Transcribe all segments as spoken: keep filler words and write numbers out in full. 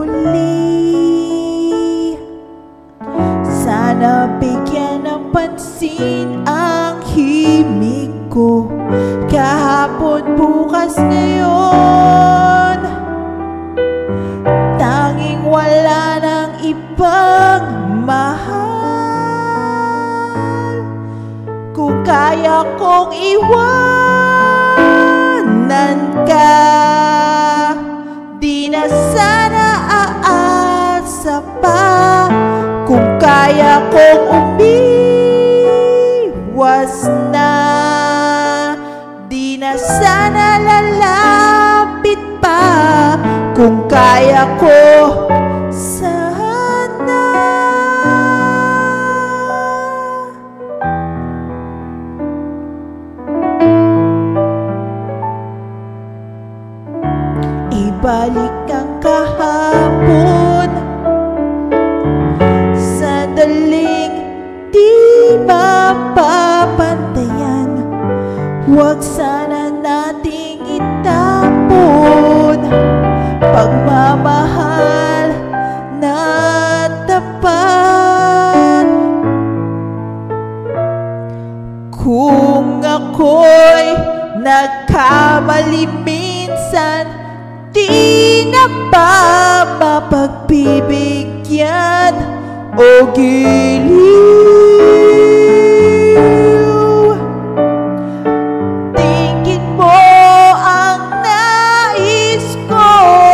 muli. Sana bigyan ng pansin ang himig ko, kahapon, bukas, ngayon. Tanging wala ng ibang mahal. Kung kaya kong iwanan ka, di na sana aasa pa. Kung kaya kong umiwas na, di na sana lalapit pa. Kung kaya ko sana. Ibalik ang kahapon, sandaling di mapapantayan. Huwag sana nating itapon pagmamahal na tapat. Kung ako'y nagkamali minsan, di na ba mapagbibigyan o giliw? Tingin mo ang nais ko,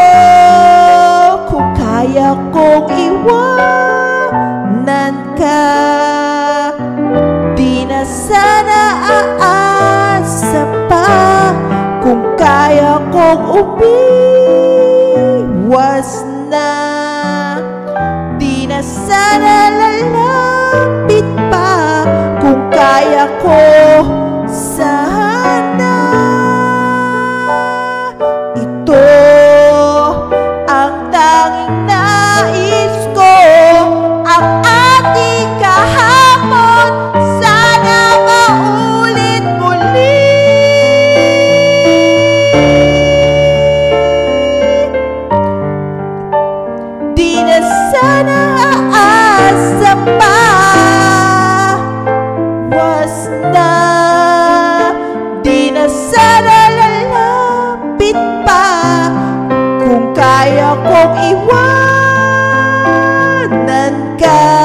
kung kaya kong iwanan ka, di na sana aasa pa. Kung kaya kong umiwas na, di na sana lalapit pa. Kung kaya ko sana. Ito ang tanging nais ko, ang ating kahapon sana maulit muli. Di na sana aasa pa. Was na, di na sana lalapit pa. Kung kaya kong iwanan ka,